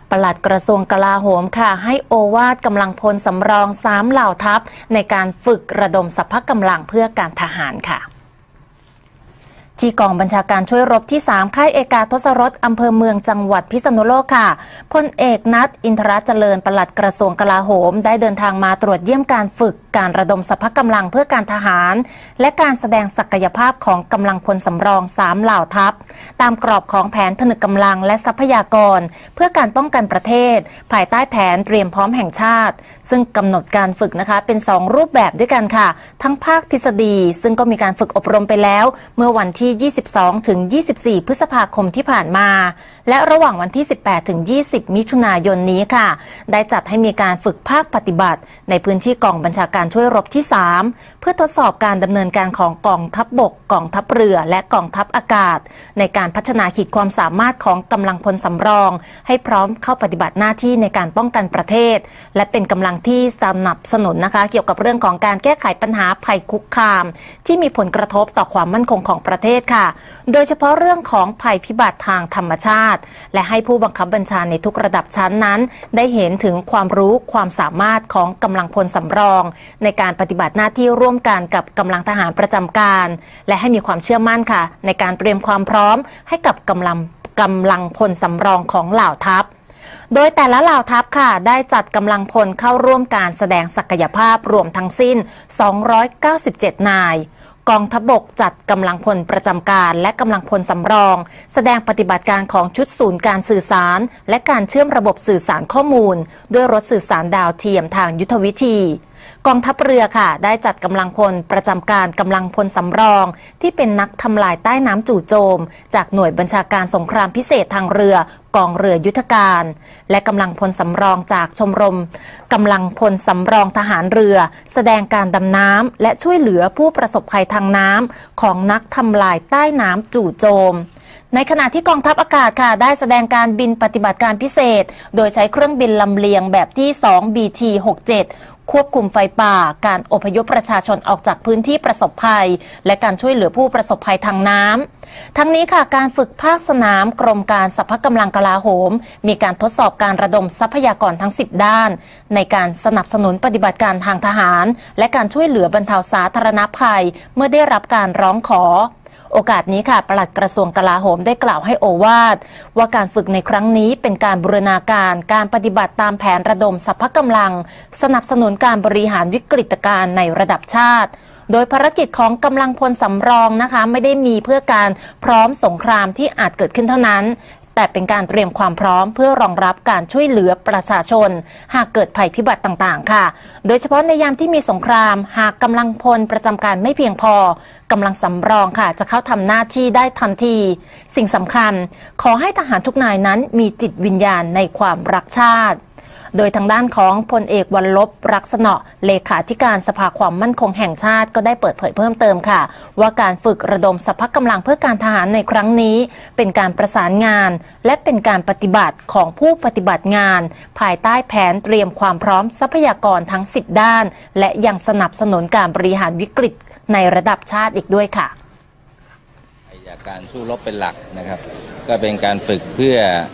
ปลัดกระทรวงกลาโหมค่ะให้โอวาทกำลังพลสำรอง3เหล่าทัพในการฝึกระดมสรรพกำลังเพื่อการทหารค่ะที่กองบัญชาการช่วยรบที่3ค่ายเอกาทศรสอำเภอเมืองจังหวัดพิษณุโลกค่ะพลเอกนัทอินทรเจริญปลัดกระทรวงกลาโหมได้เดินทางมาตรวจเยี่ยมการฝึกการระดมสรรพกำลังเพื่อการทหารและการแสดงศักยภาพของกำลังพลสำรอง3เหล่าทัพตามกรอบของแผนผนึกกำลังและทรัพยากรเพื่อการป้องกันประเทศภายใต้แผนเตรียมพร้อมแห่งชาติซึ่งกำหนดการฝึกนะคะเป็น2รูปแบบด้วยกันค่ะทั้งภาคทฤษฎีซึ่งก็มีการฝึกอบรมไปแล้วเมื่อวันที่22ถึง24 พฤษภาคมที่ผ่านมาและระหว่างวันที่18ถึง20 มิถุนายนนี้ค่ะได้จัดให้มีการฝึกภาคปฏิบัติในพื้นที่กองบัญชาการช่วยรบที่3เพื่อทดสอบการดำเนินการของกองทัพบกกองทัพเรือและกองทัพอากาศในการพัฒนาขีดความสามารถของกำลังพลสำรองให้พร้อมเข้าปฏิบัติหน้าที่ในการป้องกันประเทศและเป็นกำลังที่สนับสนุนนะคะเกี่ยวกับเรื่องของการแก้ไขปัญหาภัยคุกคามที่มีผลกระทบต่อความมั่นคงของประเทศค่ะโดยเฉพาะเรื่องของภัยพิบัติทางธรรมชาติและให้ผู้บังคับบัญชาในทุกระดับชั้นนั้นได้เห็นถึงความรู้ความสามารถของกำลังพลสำรองในการปฏิบัติหน้าที่ร่วมกันกับกำลังทหารประจำการและให้มีความเชื่อมั่นค่ะในการเตรียมความพร้อมให้กับกำลังพลสำรองของเหล่าทัพโดยแต่ละเหล่าทัพค่ะได้จัดกำลังพลเข้าร่วมการแสดงศักยภาพรวมทั้งสิ้น297นายกองทัพบกจัดกำลังพลประจำการและกำลังพลสำรองแสดงปฏิบัติการของชุดศูนย์การสื่อสารและการเชื่อมระบบสื่อสารข้อมูลด้วยรถสื่อสารดาวเทียมทางยุทธวิธีกองทัพเรือค่ะได้จัดกำลังพลประจำการกำลังพลสำรองที่เป็นนักทำลายใต้น้ำจู่โจมจากหน่วยบัญชาการสงครามพิเศษทางเรือกองเรือยุทธการและกำลังพลสำรองจากชมรมกำลังพลสำรองทหารเรือแสดงการดำน้ำและช่วยเหลือผู้ประสบภัยทางน้ำของนักทำลายใต้น้ำจู่โจมในขณะที่กองทัพอากาศค่ะได้แสดงการบินปฏิบัติการพิเศษโดยใช้เครื่องบินลำเลียงแบบที่2 BT-67ควบคุมไฟป่าการอพยพประชาชนออกจากพื้นที่ประสบภัยและการช่วยเหลือผู้ประสบภัยทางน้ำทั้งนี้ค่ะการฝึกภาคสนามกรมการสรรพกำลังกลาโหมมีการทดสอบการระดมทรัพยากรทั้ง10ด้านในการสนับสนุนปฏิบัติการทางทหารและการช่วยเหลือบรรเทาสาธารณภัยเมื่อได้รับการร้องขอโอกาสนี้ค่ะปลัดกระทรวงกลาโหมได้กล่าวให้โอวาทว่าการฝึกในครั้งนี้เป็นการบูรณาการการปฏิบัติตามแผนระดมสรรพกำลังสนับสนุนการบริหารวิกฤตการณ์ในระดับชาติโดยภารกิจของกำลังพลสำรองนะคะไม่ได้มีเพื่อการพร้อมสงครามที่อาจเกิดขึ้นเท่านั้นแต่เป็นการเตรียมความพร้อมเพื่อรองรับการช่วยเหลือประชาชนหากเกิดภัยพิบัติต่างๆค่ะโดยเฉพาะในยามที่มีสงครามหากกำลังพลประจำการไม่เพียงพอกำลังสำรองค่ะจะเข้าทำหน้าที่ได้ทันทีสิ่งสำคัญขอให้ทหารทุกนายนั้นมีจิตวิญญาณในความรักชาติโดยทางด้านของพลเอกวรลบรักษณะเลขาธิการสภาความมั่นคงแห่งชาติก็ได้เปิดเผยเพิ่มเติมค่ะว่าการฝึกระดมสรรพกำลังเพื่อการทหารในครั้งนี้เป็นการประสานงานและเป็นการปฏิบัติของผู้ปฏิบัติงานภายใต้แผนเตรียมความพร้อมทรัพยากรทั้ง10ด้านและยังสนับสนุนการบริหารวิกฤตในระดับชาติอีกด้วยค่ะจากการสู้รบเป็นหลักนะครับก็เป็นการฝึกเพื่อ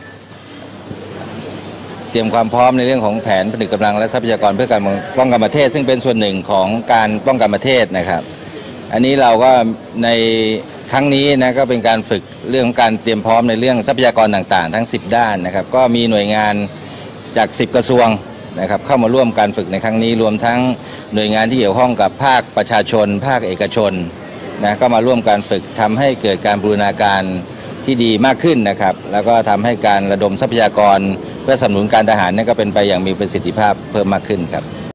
เตรียมความพร้อมในเรื่องของแผนผนึกกำลังและทรัพยากรเพื่อการป้องกันประเทศซึ่งเป็นส่วนหนึ่งของการป้องกันประเทศนะครับอันนี้เราก็ในครั้งนี้นะก็เป็นการฝึกเรื่องของการเตรียมพร้อมในเรื่องทรัพยากรต่างๆทั้ง10ด้านนะครับก็มีหน่วยงานจาก10กระทรวงนะครับเข้ามาร่วมการฝึกในครั้งนี้รวมทั้งหน่วยงานที่เกี่ยวข้องกับภาคประชาชนภาคเอกชนนะก็มาร่วมการฝึกทำให้เกิดการบูรณาการที่ดีมากขึ้นนะครับแล้วก็ทำให้การระดมทรัพยากรเพื่อสนับสนุนการทหารนี่ก็เป็นไปอย่างมีประสิทธิภาพเพิ่มมากขึ้นครับ